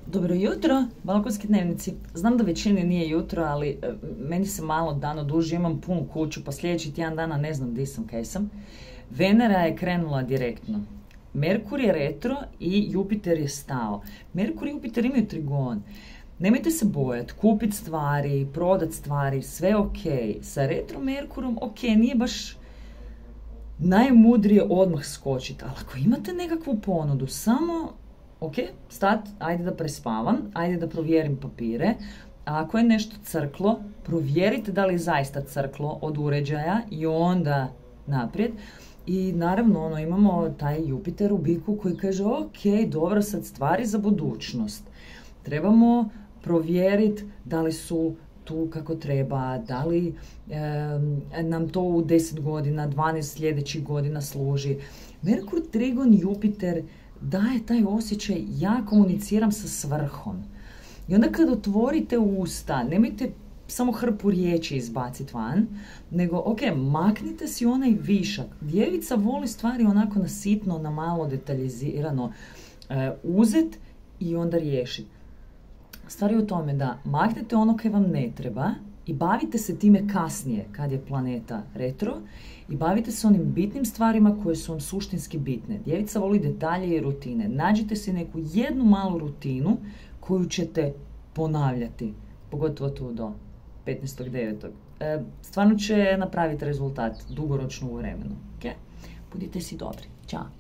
Dobro jutro, balkonski dnevnici. Znam da većini nije jutro, ali meni se malo dano duže, imam punu kuću, pa sljedeći tjedan dana ne znam di sam, kaj sam. Venera je krenula direktno. Merkur je retro i Jupiter je stao. Merkur i Jupiter imaju trigon. Nemojte se bojati, kupiti stvari, prodati stvari, sve ok. Sa retro Merkurom, ok, nije baš najmudrije odmah skočiti, ali ako imate nekakvu ponudu, samo ok, stat, ajde da prespavam, ajde da provjerim papire, a ako je nešto crklo, provjerite da li je zaista crklo od uređaja i onda naprijed. I naravno, imamo taj Jupiter u biku koji kaže, ok, dobro, sad stvari za budućnost. Trebamo provjeriti da li su tu kako treba, da li nam to u 10 godina, 12 sljedećih godina služi. Merkur, trigon, Jupiter daje taj osjećaj, ja komuniciram sa svrhom. I onda kad otvorite usta, nemojte samo hrpu riječi izbaciti van, nego, ok, maknite si onaj višak. Djevica voli stvari onako na sitno, na malo detaljizirano uzet i onda riješiti. Stvar je u tome da maknete ono kaj vam ne treba i bavite se time kasnije, kad je planeta retro, i bavite se onim bitnim stvarima koje su vam suštinski bitne. Djevica voli detalje i rutine. Nađite si neku jednu malu rutinu koju ćete ponavljati, pogotovo tu do 15.9. Stvarno će napraviti rezultat dugoročno u vremenu. Okay? Budite si dobri. Ćao!